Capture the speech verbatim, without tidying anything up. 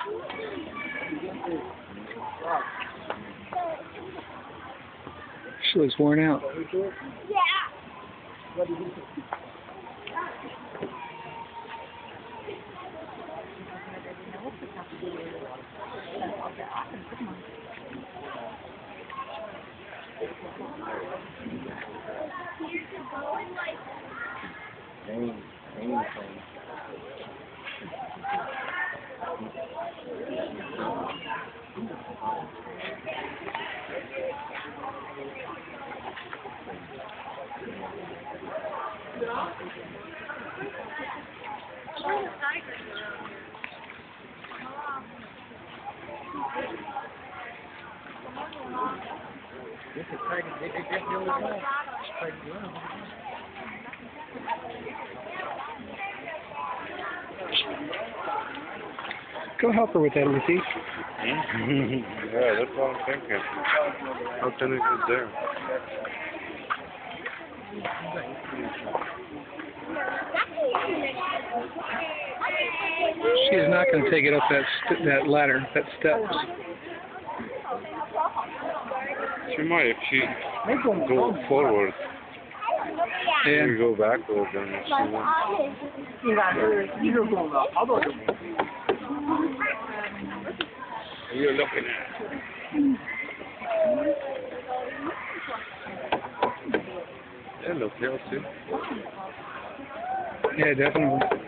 She looks worn out. Dang, dang, This is pregnant. They just know it's all. Go help her with that, Lucy. Yeah, that's what I'm thinking. How can it get there? She's not going to take it up that st that ladder, that steps. She might if she go forward. Yeah. If you go backwards, then she won't. You're looking at. Hello, Kelsey. Yeah, definitely.